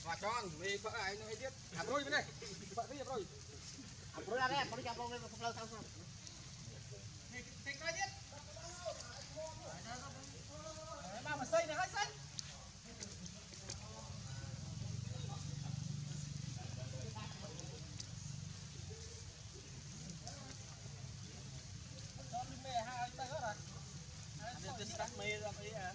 mà cho mì vợ ai nó hay biết hàm rồi bên đây vợ cái gì rồi rồi ra đây có đi chăm con lên không lâu sao sao thịt nói biết mà xây này hơi xây cho mì hai tay hết rồi anh đi sát mì ra cái à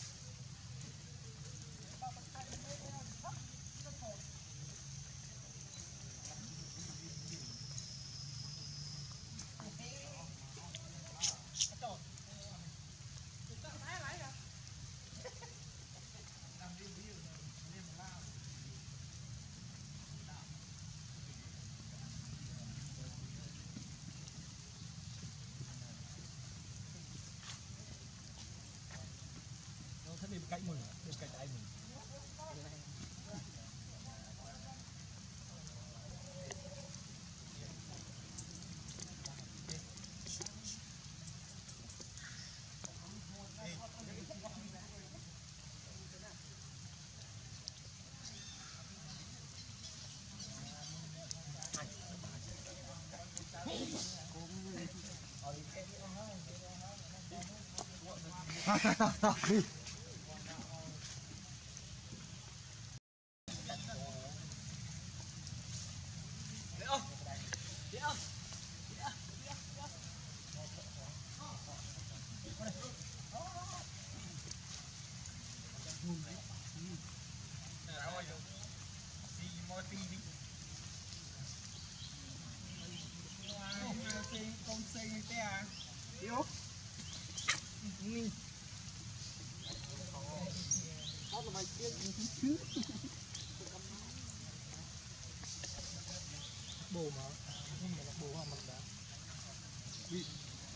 nó đi cạnh mình, đi cạnh tay mình. Con xây như thế à? Yếu. Đó là mày kia chứ. Bồ mà, không phải là bồ mà mình đã. Đi.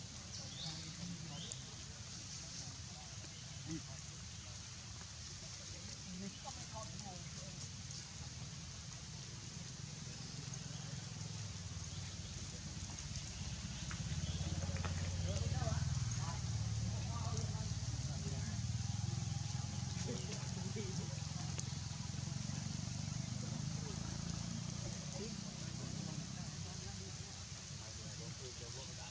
Đi.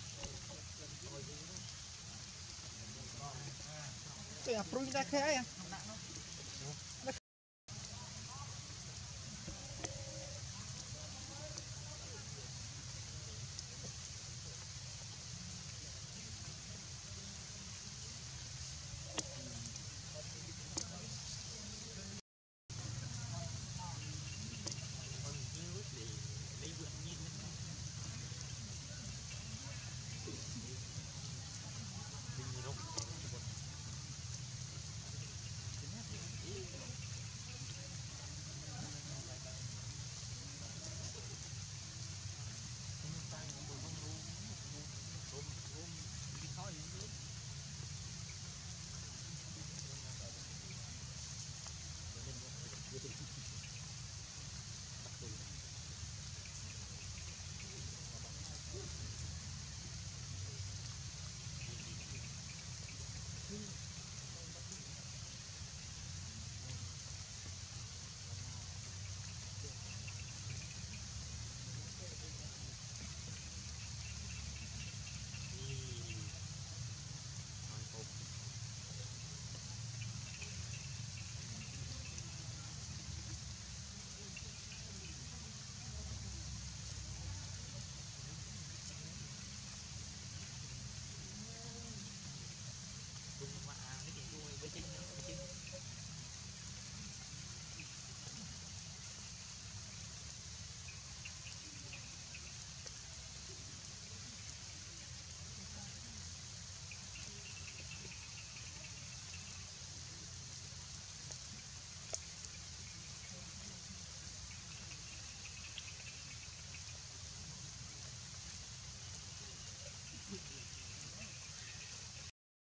Tôi approve ra cái ấy à?